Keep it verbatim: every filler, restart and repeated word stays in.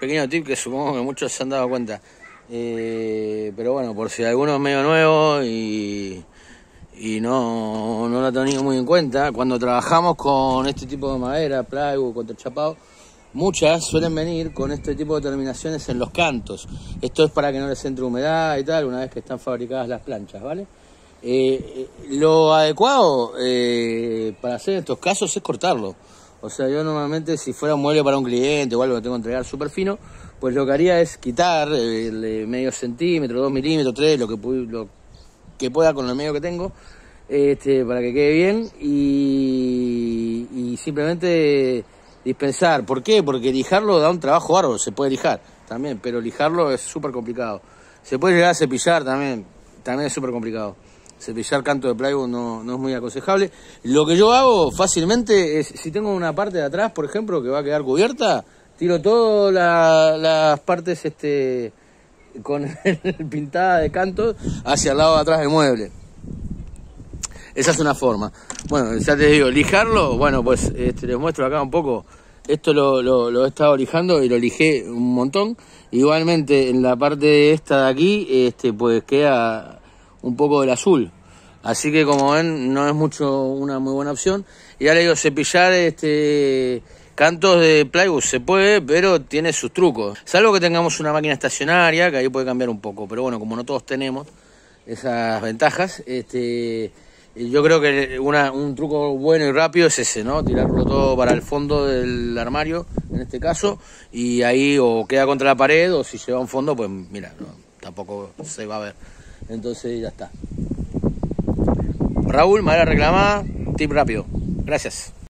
pequeño tip que supongo que muchos se han dado cuenta. Eh, pero bueno, por si alguno es medio nuevo y, y no, no lo ha tenido muy en cuenta, cuando trabajamos con este tipo de madera, plywood, contrachapado, muchas suelen venir con este tipo de terminaciones en los cantos. Esto es para que no les entre humedad y tal, una vez que están fabricadas las planchas, ¿vale? Eh, lo adecuado eh, para hacer en estos casos es cortarlo. O sea, yo normalmente si fuera un mueble para un cliente o algo que tengo que entregar súper fino, pues lo que haría es quitar el, el medio centímetro, dos milímetros, tres, lo que, lo que pueda con el medio que tengo, este, para que quede bien y, y simplemente dispensar. ¿Por qué? Porque lijarlo da un trabajo bárbaro, se puede lijar también, pero lijarlo es súper complicado. Se puede llegar a cepillar también, también es súper complicado. Cepillar canto de plywood no, no es muy aconsejable. Lo que yo hago fácilmente es, si tengo una parte de atrás, por ejemplo, que va a quedar cubierta, tiro todas la, las partes este, con el pintada de canto hacia el lado de atrás del mueble. Esa es una forma. Bueno, ya te digo, lijarlo, bueno, pues este, les muestro acá un poco. Esto lo, lo, lo he estado lijando y lo lijé un montón. Igualmente en la parte esta de aquí, este, pues queda un poco del azul, así que como ven no es mucho una muy buena opción. Y ya le digo, cepillar este cantos de plywood se puede, pero tiene sus trucos, salvo que tengamos una máquina estacionaria, que ahí puede cambiar un poco, pero bueno, como no todos tenemos esas ventajas, este yo creo que una, un truco bueno y rápido es ese, ¿no? Tirarlo todo para el fondo del armario, en este caso, y ahí o queda contra la pared, o si lleva un fondo, pues mira, no, tampoco se va a ver. Entonces ya está. Raúl, madera reclamada, tip rápido. Gracias.